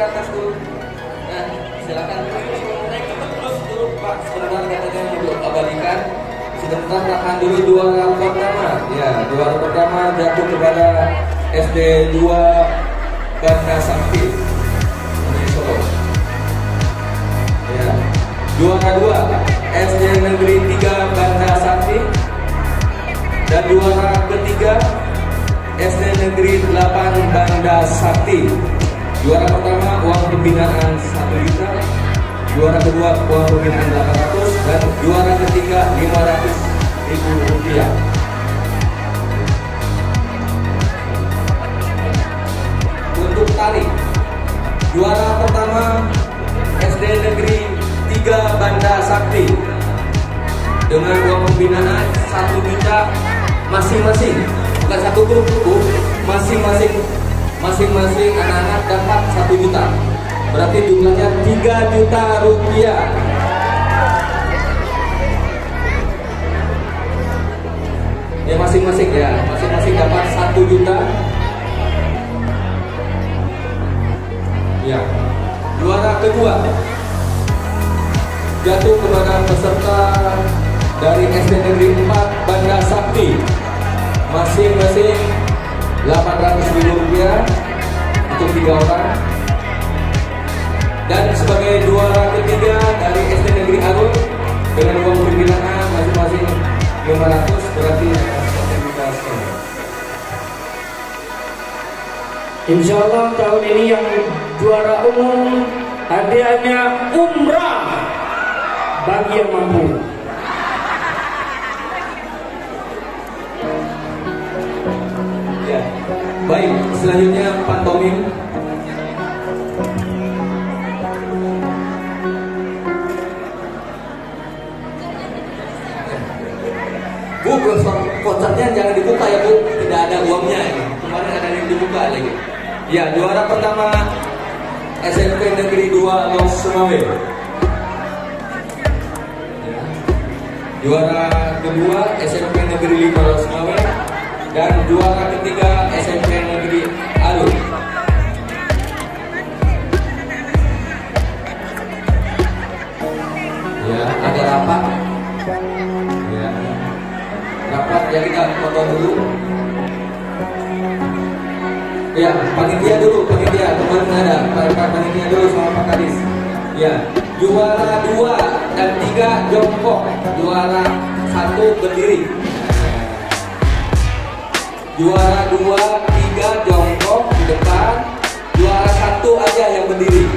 atas dulu. Nah, silakan naik cepat terus dulu Pak. Sebentar katanya untuk abadikan. Sebentar tahan dulu juara pertama. Ya, juara pertama jatuh kepada SD 2 Banda Sakti. Ya. Juara 2 SD Negeri 3 Banda Sakti. Dan juara ketiga SD Negeri 8 Banda Sakti. Juara pertama uang pembinaan 1 juta, juara kedua uang pembinaan 800, dan juara ketiga 500.000 rupiah. Untuk tali, juara pertama SD Negeri 3 Banda Sakti dengan uang pembinaan 1 juta masing-masing, bukan satu grup, masing-masing anak-anak dapat 1 juta, berarti jumlahnya 3 juta rupiah. Ya masing-masing dapat 1 juta. Ya, juara kedua jatuh kepada peserta dari SD Negeri 4 Banda Sakti, masing-masing 800.000 rupiah untuk 3 orang. Dan sebagai juara ketiga dari SD Negeri Arun dengan uang pembinaan masing-masing 500, berarti sertifikat. Insya Allah tahun ini yang juara umum hadiahnya umrah bagi yang mampu. Ya, baik. Selanjutnya pantomim. Bu, vouchernya jangan dibuka ya Bu, tidak ada uangnya. Kemarin ada yang dibuka lagi. Ya, juara pertama SMP Negeri 2 Los Sumawe. Juara kedua SMP Negeri 5 Los Sumawe. Dan juara ketiga SMP Negeri Alun. Ya, ada rapat. Ya, rapat ya, kita foto dulu. Ya, panitia dulu, panitia kemarin ada, panitia dulu sama Pak Kadis. Ya, juara 2 dan 3 jongkok, juara 1 berdiri. Juara 2, 3 jongkok di depan, juara 1 aja yang berdiri.